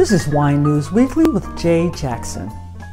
This is Wine News Weekly with Jay Jackson.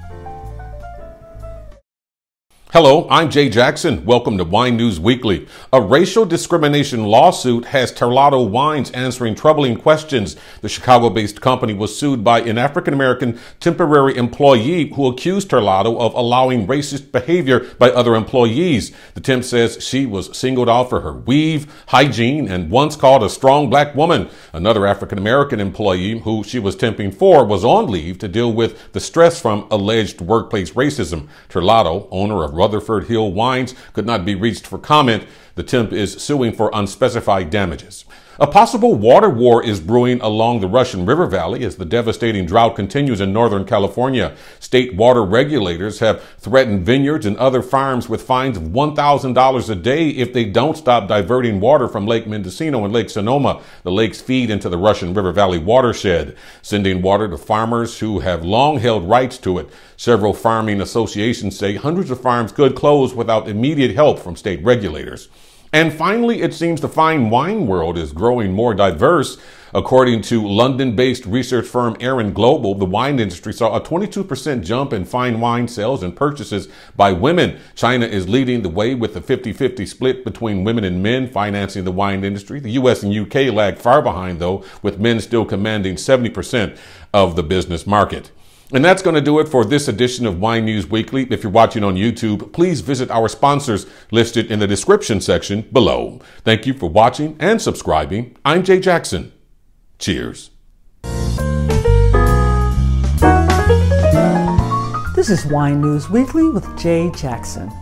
Hello, I'm Jay Jackson. Welcome to Wine News Weekly. A racial discrimination lawsuit has Terlato Wines answering troubling questions. The Chicago-based company was sued by an African-American temporary employee who accused Terlato of allowing racist behavior by other employees. The temp says she was singled out for her weave, hygiene, and once called a strong black woman. Another African-American employee who she was temping for was on leave to deal with the stress from alleged workplace racism. Terlato, owner of Rutherford Hill Wines, could not be reached for comment. The temp is suing for unspecified damages. A possible water war is brewing along the Russian River Valley as the devastating drought continues in Northern California. State water regulators have threatened vineyards and other farms with fines of $1,000 a day if they don't stop diverting water from Lake Mendocino and Lake Sonoma. The lakes feed into the Russian River Valley watershed, sending water to farmers who have long held rights to it. Several farming associations say hundreds of farms could close without immediate help from state regulators. And finally, it seems the fine wine world is growing more diverse. According to London-based research firm Arron Global, the wine industry saw a 22% jump in fine wine sales and purchases by women. China is leading the way with a 50-50 split between women and men financing the wine industry. The U.S. and U.K. lag far behind, though, with men still commanding 70% of the business market. And that's going to do it for this edition of Wine News Weekly. If you're watching on YouTube, please visit our sponsors listed in the description section below. Thank you for watching and subscribing. I'm Jay Jackson. Cheers. This is Wine News Weekly with Jay Jackson.